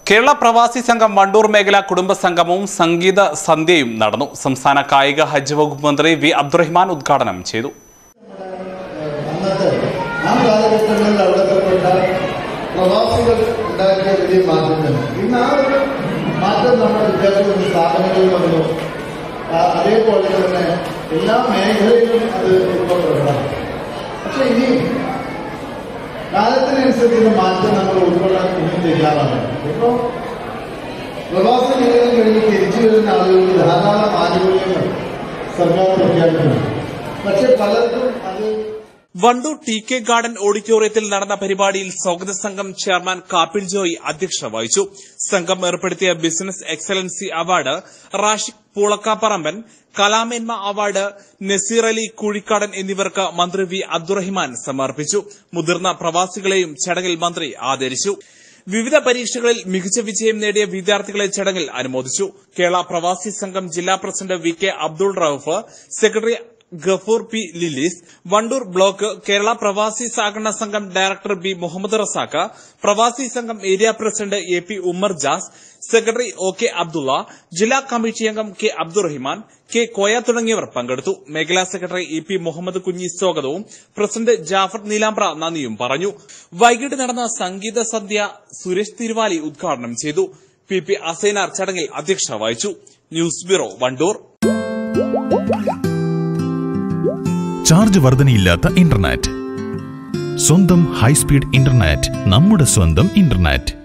കേരള പ്രവാസി സംഘം വണ്ടൂർ മേഖല കുടുംബ സംഗമവും സംഗീത സന്ധ്യയും നടന്നു. സംസ്ഥാന കായിക ഹജ്ജ് വകുപ്പ് മന്ത്രി വി അബ്ദുറഹിമാൻ ഉദ്ഘാടനം ചെയ്തു. അതേപോലെ തന്നെ എല്ലാ മേഖലയിലും അത് ഉൾക്കൊള്ളപ്പെടണം. പക്ഷെ ഇനി കാലത്തിനനുസരിച്ചുള്ള മാറ്റം നമ്മൾ ഉൾക്കൊള്ളാൻ ഇനിയും തയ്യാറാണ്. ഇപ്പോൾ പ്രവാസ മേഖലയിൽ കഴിഞ്ഞ് തിരിച്ചു വരുന്ന ആളുകൾക്ക് ധാരാളം ആനുകൂല്യങ്ങൾ സർക്കാർ പ്രഖ്യാപിക്കുന്നു. പക്ഷെ പലർക്കും അത് വണ്ടൂർ ടി.കെ. ഗാർഡൻ ഓഡിറ്റോറിയത്തിൽ നടന്ന പരിപാടിയിൽ സ്വാഗത സംഘം ചെയർമാൻ കാപ്പിൽ ജോയി അധ്യക്ഷത വഹിച്ചു. സംഘം ഏർപ്പെടുത്തിയ business excellency award Rashiq Poolakkaparamban, കലാമേന്മ അവാർഡ് നസീർ അലി കുഴിക്കാടൻ എന്നിവർക്ക് മന്ത്രി വി അബ്ദുറഹിമാൻ സമർപ്പിച്ചു. മുതിർന്ന പ്രവാസികളെയും ചടങ്ങിൽ മന്ത്രി ആദരിച്ചു. വിവിധ പരീക്ഷകളിൽ മികച്ച വിജയം നേടിയ വിദ്യാർത്ഥികളെ ചടങ്ങിൽ അനുമോദിച്ചു. കേരള പ്രവാസി സംഘം ജില്ലാ president V K Abdul Rauf, secretary Gafoor P Lilees, Wandoor block Kerala പ്രവാസി സഹകരണ സംഘം ഡയറക്ടർ ബി മുഹമ്മദ് റസാഖ്, പ്രവാസി സംഘം area president A P Ummer Jas, secretary O K Abdulla, ജില്ലാ കമ്മിറ്റി അംഗം കെ അബ്ദുറഹിമാൻ, കെ കോയ തുടങ്ങിയവർ പങ്കെടുത്തു. മേഖലാ secretary E P Muhammad Kunhi സ്വാഗതവും പ്രസിഡന്റ് ജാഫർ നീലാമ്പ്ര നന്ദിയും പറഞ്ഞു. വൈകിട്ട് നടന്ന സംഗീത സന്ധ്യ സുരേഷ് തിരുവാലി ഉദ്ഘാടനം ചെയ്തു. പി പി അസൈനാർ ചടങ്ങിൽ അധ്യക്ഷത വഹിച്ചു. News bureau, Wandoor. ചാർജ് വർധനയില്ലാത്ത ഇന്റർനെറ്റ്, സ്വന്തം ഹൈസ്പീഡ് ഇന്റർനെറ്റ്, നമ്മുടെ സ്വന്തം ഇന്റർനെറ്റ്.